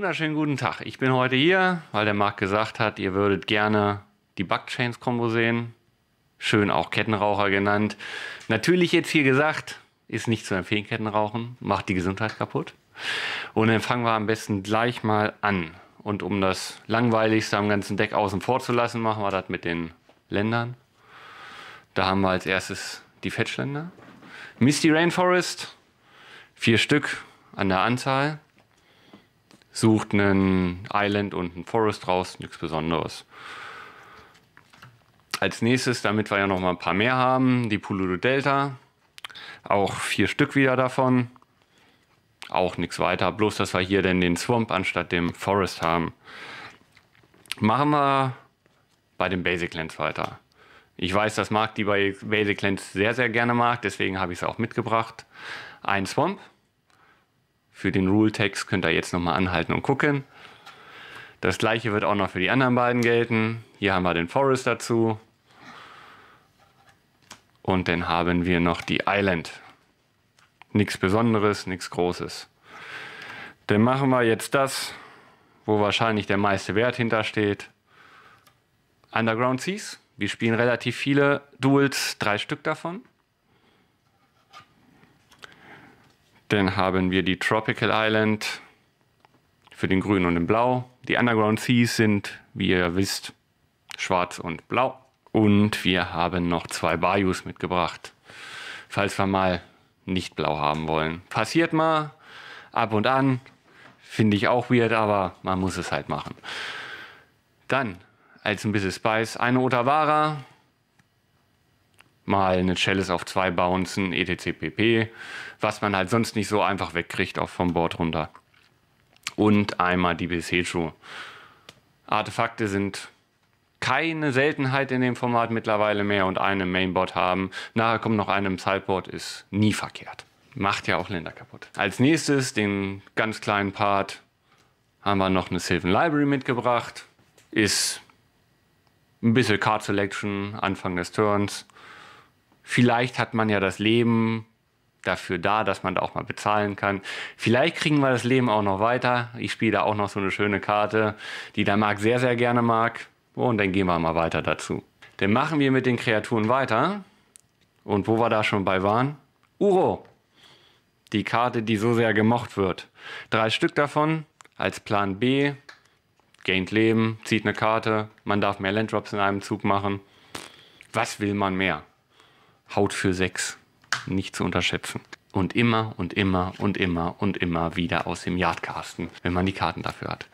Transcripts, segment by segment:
wunderschönen guten Tag. Ich bin heute hier, weil der Marc gesagt hat, ihr würdet gerne die Bug-Chains-Kombo sehen. Schön auch Kettenraucher genannt. Natürlich jetzt hier gesagt, ist nicht zu empfehlen, Kettenrauchen. Macht die Gesundheit kaputt. Und dann fangen wir am besten gleich mal an. Und um das Langweiligste am ganzen Deck außen vor zu lassen, machen wir das mit den Ländern. Da haben wir als erstes die Fetchländer. Misty Rainforest, 4 Stück an der Anzahl. Sucht einen Island und einen Forest raus, nichts Besonderes. Als nächstes, damit wir ja noch mal ein paar mehr haben, die Puludo Delta. Auch 4 Stück wieder davon. Auch nichts weiter, bloß dass wir hier denn den Swamp anstatt dem Forest haben. Machen wir bei den Basic Lands weiter. Ich weiß, dass Marc die bei Basic Lands sehr, sehr gerne mag, deswegen habe ich es auch mitgebracht. Ein Swamp. Für den Rule-Text könnt ihr jetzt nochmal anhalten und gucken. Das gleiche wird auch noch für die anderen beiden gelten. Hier haben wir den Forest dazu. Und dann haben wir noch die Island. Nichts Besonderes, nichts Großes. Dann machen wir jetzt das, wo wahrscheinlich der meiste Wert hintersteht. Underground Seas. Wir spielen relativ viele Duels, 3 Stück davon. Dann haben wir die Tropical Island für den Grün und den Blau. Die Underground Seas sind, wie ihr wisst, schwarz und blau. Und wir haben noch 2 Bayous mitgebracht, falls wir mal nicht blau haben wollen. Passiert mal, ab und an, finde ich auch weird, aber man muss es halt machen. Dann, als ein bisschen Spice, eine Otawara, mal eine Chalice auf 2 Bouncen, etc. pp. Was man halt sonst nicht so einfach wegkriegt, auch vom Board runter. Und einmal die Besechu. Artefakte sind keine Seltenheit in dem Format mittlerweile mehr und eine im Mainboard haben. Nachher kommt noch eine im Sideboard, ist nie verkehrt. Macht ja auch Länder kaputt. Als nächstes, den ganz kleinen Part, haben wir noch eine Sylvan Library mitgebracht. Ist ein bisschen Card Selection, Anfang des Turns. Vielleicht hat man ja das Leben dafür da, dass man da auch mal bezahlen kann. Vielleicht kriegen wir das Leben auch noch weiter. Ich spiele da auch noch so eine schöne Karte, die der Marc sehr, sehr gerne mag. Und dann gehen wir mal weiter dazu. Dann machen wir mit den Kreaturen weiter. Und wo wir da schon bei waren, Uro. Die Karte, die so sehr gemocht wird. 3 Stück davon als Plan B. Gaint Leben, zieht eine Karte. Man darf mehr Landdrops in einem Zug machen. Was will man mehr? Haut für 6. Nicht zu unterschätzen. Und immer und immer und immer und immer wieder aus dem Yard casten, wenn man die Karten dafür hat.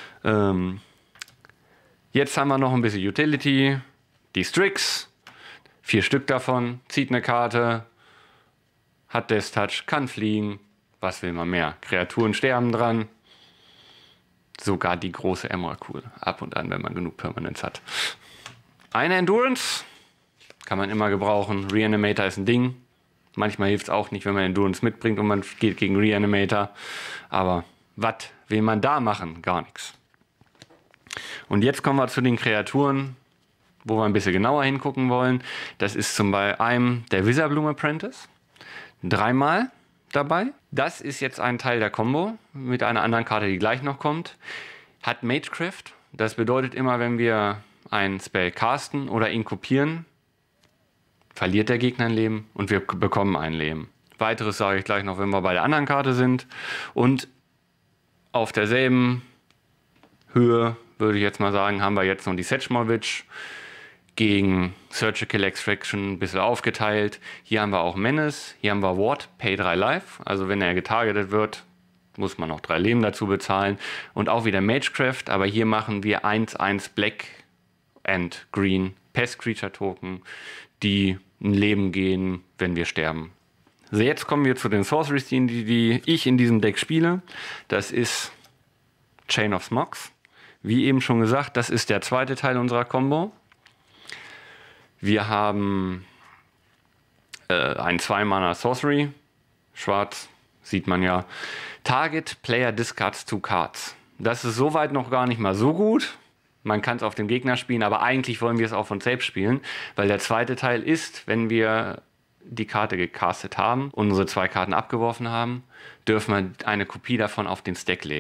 Jetzt haben wir noch ein bisschen Utility. Die Strix. 4 Stück davon. Zieht eine Karte. Hat Death Touch. Kann fliegen. Was will man mehr? Kreaturen sterben dran. Sogar die große Emrakul. Ab und an, wenn man genug Permanents hat. Eine Endurance. Kann man immer gebrauchen. Reanimator ist ein Ding. Manchmal hilft es auch nicht, wenn man Endurance mitbringt und man geht gegen Reanimator. Aber was will man da machen? Gar nichts. Und jetzt kommen wir zu den Kreaturen, wo wir ein bisschen genauer hingucken wollen. Das ist zum Beispiel einem der Witherbloom Apprentice. 3-mal dabei. Das ist jetzt ein Teil der Combo mit einer anderen Karte, die gleich noch kommt. Hat Magecraft. Das bedeutet immer, wenn wir einen Spell casten oder ihn kopieren, verliert der Gegner ein Leben und wir bekommen ein Leben. Weiteres sage ich gleich noch, wenn wir bei der anderen Karte sind. Und auf derselben Höhe, würde ich jetzt mal sagen, haben wir jetzt noch die Sechmovich gegen Surgical Extraction ein bisschen aufgeteilt. Hier haben wir auch Menace, hier haben wir Ward, Pay 3 Life. Also wenn er getargetet wird, muss man noch 3 Leben dazu bezahlen. Und auch wieder Magecraft, aber hier machen wir 1/1 Black and Green Pest Creature Token, die ein Leben gehen, wenn wir sterben. So, jetzt kommen wir zu den Sorceries, die ich in diesem Deck spiele. Das ist Chain of Smogs. Wie eben schon gesagt, das ist der zweite Teil unserer Combo. Wir haben ein 2-Mana Sorcery. Schwarz, sieht man ja. Target Player discards 2 Cards. Das ist soweit noch gar nicht mal so gut. Man kann es auf den Gegner spielen, aber eigentlich wollen wir es auch von selbst spielen, weil der zweite Teil ist, wenn wir die Karte gecastet haben, unsere 2 Karten abgeworfen haben, dürfen wir eine Kopie davon auf den Stack legen.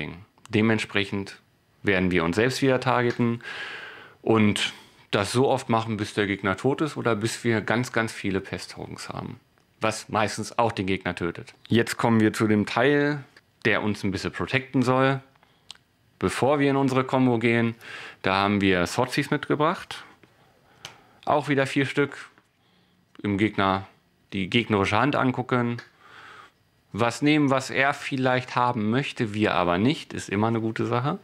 Dementsprechend werden wir uns selbst wieder targeten und das so oft machen, bis der Gegner tot ist oder bis wir ganz, ganz viele Pest-Tokens haben. Was meistens auch den Gegner tötet. Jetzt kommen wir zu dem Teil, der uns ein bisschen protecten soll. Bevor wir in unsere Combo gehen, da haben wir Thoughtseize mitgebracht. Auch wieder 4 Stück. Im Gegner die gegnerische Hand angucken. Was nehmen, was er vielleicht haben möchte, wir aber nicht. Ist immer eine gute Sache.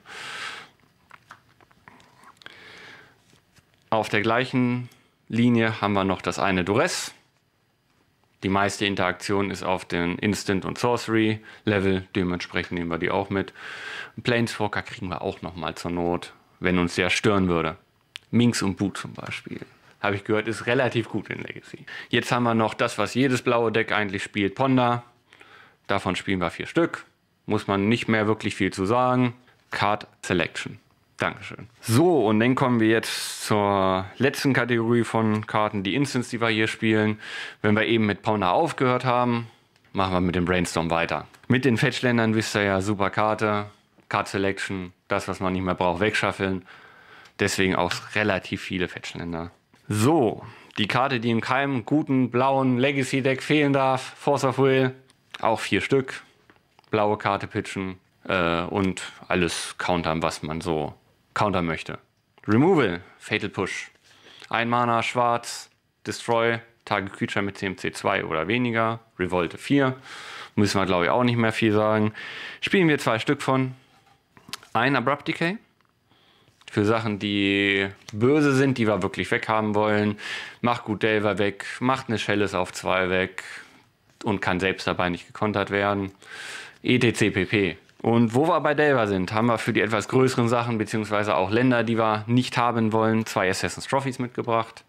Auf der gleichen Linie haben wir noch das eine Duress. Die meiste Interaktion ist auf den Instant- und Sorcery-Level. Dementsprechend nehmen wir die auch mit. Planeswalker kriegen wir auch nochmal zur Not, wenn uns der stören würde. Minx und Boot zum Beispiel. Habe ich gehört, ist relativ gut in Legacy. Jetzt haben wir noch das, was jedes blaue Deck eigentlich spielt. Ponder. Davon spielen wir 4 Stück. Muss man nicht mehr wirklich viel zu sagen. Card Selection. Dankeschön. So, und dann kommen wir jetzt zur letzten Kategorie von Karten, die Instants, die wir hier spielen. Wenn wir eben mit Ponder aufgehört haben, machen wir mit dem Brainstorm weiter. Mit den Fetchländern wisst ihr ja, super Karte, Card Selection, das, was man nicht mehr braucht, wegschaffeln. Deswegen auch relativ viele Fetchländer. So, die Karte, die in keinem guten blauen Legacy-Deck fehlen darf, Force of Will, auch 4 Stück. Blaue Karte pitchen und alles countern, was man so countern möchte. Removal, Fatal Push. 1 Mana, schwarz, Destroy, Target Creature mit CMC 2 oder weniger, Revolte 4. Müssen wir, glaube ich, auch nicht mehr viel sagen. Spielen wir 2 Stück von. Ein Abrupt Decay. Für Sachen, die böse sind, die wir wirklich weghaben wollen. Macht gut Delver weg, macht eine Chalice auf 2 weg und kann selbst dabei nicht gekontert werden. etc. pp. Und wo wir bei Delver sind, haben wir für die etwas größeren Sachen, beziehungsweise auch Länder, die wir nicht haben wollen, 2 Assassin's Trophies mitgebracht.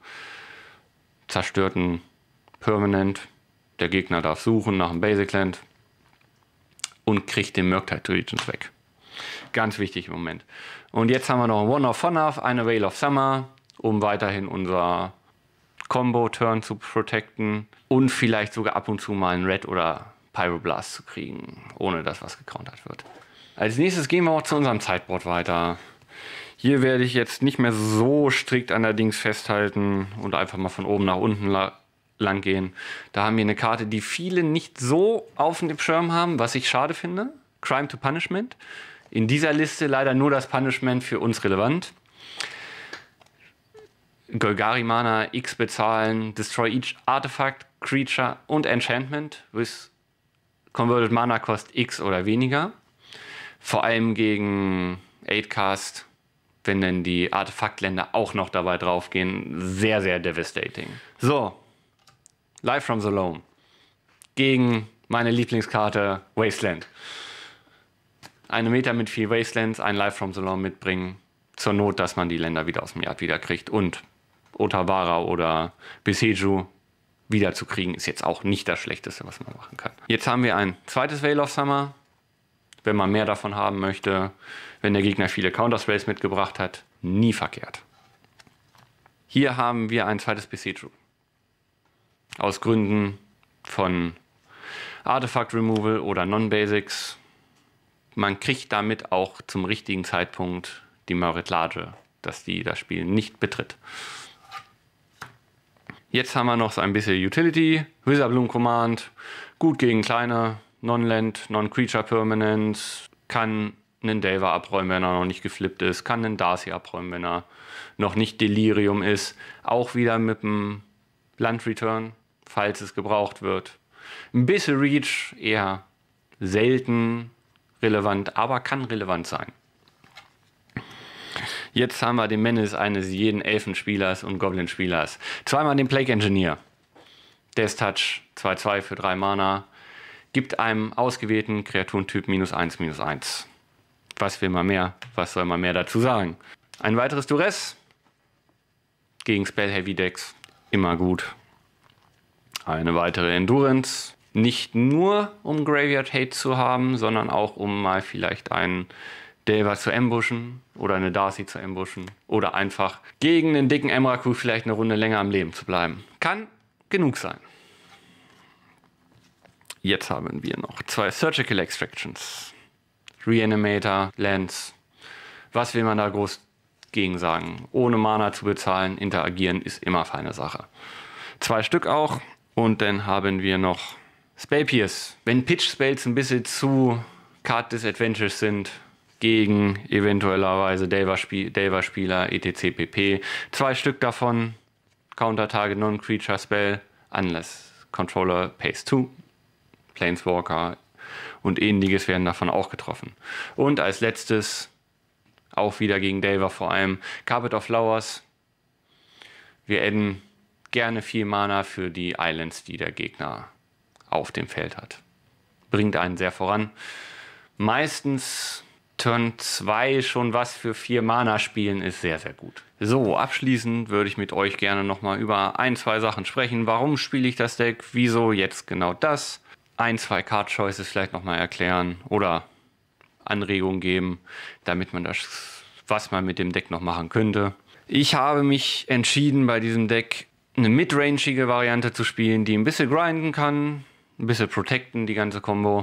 Zerstörten Permanent. Der Gegner darf suchen nach einem Basic Land und kriegt den Murktide Regents weg. Ganz wichtig im Moment. Und jetzt haben wir noch ein One of Honor, eine Veil of Summer, um weiterhin unser Combo-Turn zu protecten und vielleicht sogar ab und zu mal einen Red oder Pyroblast zu kriegen, ohne dass was gecountert wird. Als nächstes gehen wir auch zu unserem Sideboard weiter. Hier werde ich jetzt nicht mehr so strikt an der Dings festhalten und einfach mal von oben nach unten lang gehen. Da haben wir eine Karte, die viele nicht so auf dem Schirm haben, was ich schade finde. Crime to Punishment. In dieser Liste leider nur das Punishment für uns relevant. Golgari Mana X bezahlen, destroy each Artifact, Creature und Enchantment with Converted Mana Cost X oder weniger. Vor allem gegen 8-Cast, wenn denn die Artefaktländer auch noch dabei draufgehen. Sehr, sehr devastating. So, Life from the Loam. Gegen meine Lieblingskarte Wasteland. Eine Meta mit viel Wastelands, ein Life from the Loam mitbringen. Zur Not, dass man die Länder wieder aus dem Yard wieder kriegt. Und Otawara oder Beseju wieder zu kriegen, ist jetzt auch nicht das Schlechteste, was man machen kann. Jetzt haben wir ein zweites Veil of Summer. Wenn man mehr davon haben möchte, wenn der Gegner viele Counter-Sprays mitgebracht hat, nie verkehrt. Hier haben wir ein zweites Beseju. Aus Gründen von Artifact Removal oder Non-Basics. Man kriegt damit auch zum richtigen Zeitpunkt die Merit-Lage, dass die das Spiel nicht betritt. Jetzt haben wir noch so ein bisschen Utility, Witherbloom Command, gut gegen kleine Non-Land, Non-Creature Permanents, kann einen Delver abräumen, wenn er noch nicht geflippt ist, kann einen Darcy abräumen, wenn er noch nicht Delirium ist, auch wieder mit dem Land-Return, falls es gebraucht wird. Ein bisschen Reach, eher selten relevant, aber kann relevant sein. Jetzt haben wir den Menace eines jeden Elfenspielers und Goblin-Spielers. Zweimal den Plague Engineer. Death Touch, 2/2 für 3 Mana. Gibt einem ausgewählten Kreaturentyp -1/-1. Was will man mehr? Was soll man mehr dazu sagen? Ein weiteres Duress. Gegen Spell-Heavy Decks. Immer gut. Eine weitere Endurance. Nicht nur um Graveyard Hate zu haben, sondern auch um mal vielleicht einen Delver zu ambushen oder eine Darcy zu ambushen oder einfach gegen den dicken Emrakul vielleicht eine Runde länger am Leben zu bleiben. Kann genug sein. Jetzt haben wir noch 2 Surgical Extractions. Reanimator, Lance. Was will man da groß gegen sagen? Ohne Mana zu bezahlen, interagieren ist immer feine Sache. 2 Stück auch. Und dann haben wir noch Spell Pierce. Wenn Pitch-Spells ein bisschen zu Card Disadvantage sind gegen eventuellerweise Delver-Spieler, etc. pp. 2 Stück davon. Counter-Target Non-Creature Spell. Unless Controller pays 2. Planeswalker und ähnliches werden davon auch getroffen. Und als letztes, auch wieder gegen Delver vor allem, Carpet of Flowers. Wir adden gerne viel Mana für die Islands, die der Gegner auf dem Feld hat. Bringt einen sehr voran. Meistens Turn 2 schon was für 4 Mana spielen, ist sehr, sehr gut. So, abschließend würde ich mit euch gerne nochmal über 1, 2 Sachen sprechen. Warum spiele ich das Deck? Wieso jetzt genau das? 1, 2 Card Choices vielleicht nochmal erklären oder Anregungen geben, damit man das, was man mit dem Deck noch machen könnte. Ich habe mich entschieden, bei diesem Deck eine midrangige Variante zu spielen, die ein bisschen grinden kann, ein bisschen protecten, die ganze Combo.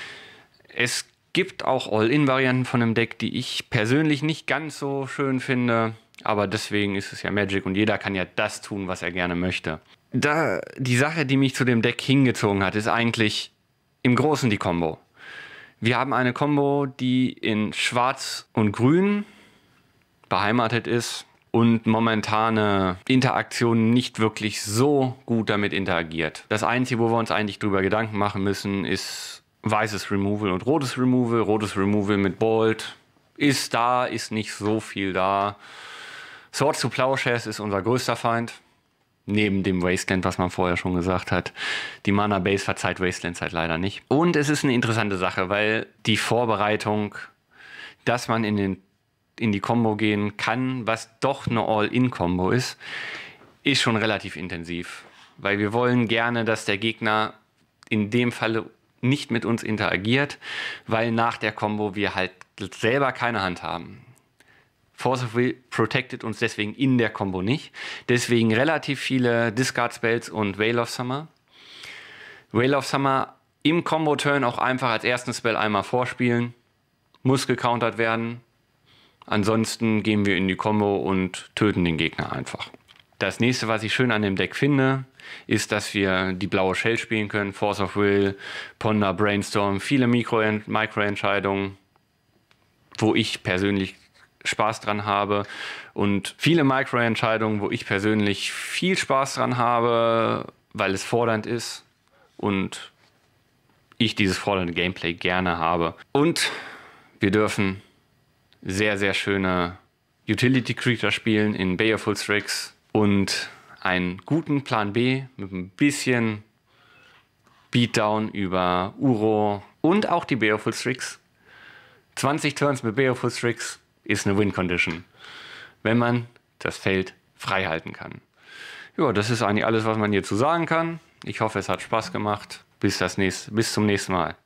Es gibt auch All-In-Varianten von dem Deck, die ich persönlich nicht ganz so schön finde, aber deswegen ist es ja Magic und jeder kann ja das tun, was er gerne möchte. Die Sache, die mich zu dem Deck hingezogen hat, ist eigentlich im Großen die Combo. Wir haben eine Combo, die in Schwarz und Grün beheimatet ist und momentane Interaktionen nicht wirklich so gut damit interagiert. Das Einzige, wo wir uns eigentlich drüber Gedanken machen müssen, ist weißes Removal und rotes Removal. Rotes Removal mit Bolt ist da, ist nicht so viel da. Swords to Plowshares ist unser größter Feind. Neben dem Wasteland, was man vorher schon gesagt hat. Die Mana Base verzeiht Wastelands halt leider nicht. Und es ist eine interessante Sache, weil die Vorbereitung, dass man in die Combo gehen kann, was doch eine All-In-Combo ist schon relativ intensiv. Weil wir wollen gerne, dass der Gegner in dem Falle nicht mit uns interagiert, weil nach der Combo wir halt selber keine Hand haben. Force of Will protected uns deswegen in der Combo nicht. Deswegen relativ viele Discard Spells und Veil of Summer. Veil of Summer im Combo-Turn auch einfach als ersten Spell einmal vorspielen. Muss gecountert werden. Ansonsten gehen wir in die Combo und töten den Gegner einfach. Das nächste, was ich schön an dem Deck finde, ist, dass wir die blaue Shell spielen können. Force of Will, Ponder, Brainstorm, viele Micro-Entscheidungen, wo ich persönlich Spaß dran habe und viele Micro-Entscheidungen, wo ich persönlich viel Spaß dran habe, weil es fordernd ist und ich dieses fordernde Gameplay gerne habe. Und wir dürfen sehr, sehr schöne Utility Creature spielen in Baleful Strix und einen guten Plan B mit ein bisschen Beatdown über Uro und auch die Baleful Strix. 20 Turns mit Baleful Strix ist eine Win-Condition, wenn man das Feld frei halten kann. Ja, das ist eigentlich alles, was man hierzu sagen kann. Ich hoffe, es hat Spaß gemacht. Bis zum nächsten Mal.